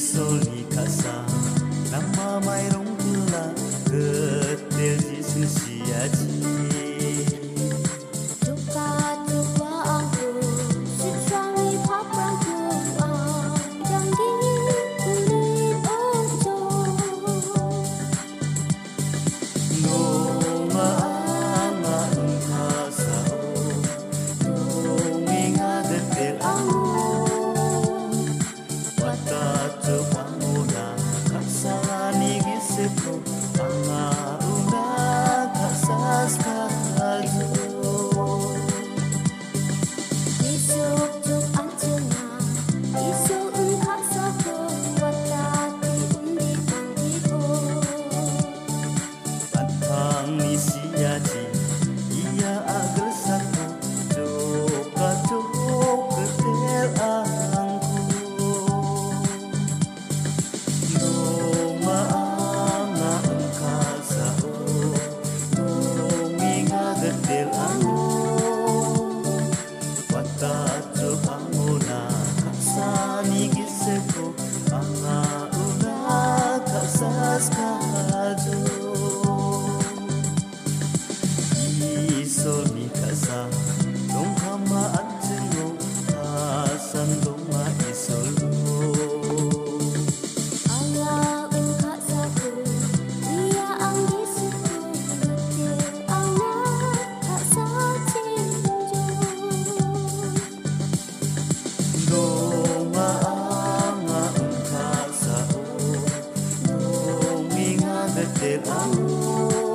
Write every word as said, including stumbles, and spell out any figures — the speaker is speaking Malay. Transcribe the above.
sol mi kasa nama mai rong tula getel di susiaji sol mi kasa dong kama anjeno asan dong ma isolo Allah engkau saku dia angisiku betul anak tak sacinjo dong ma anga engkau sao dong ingat betul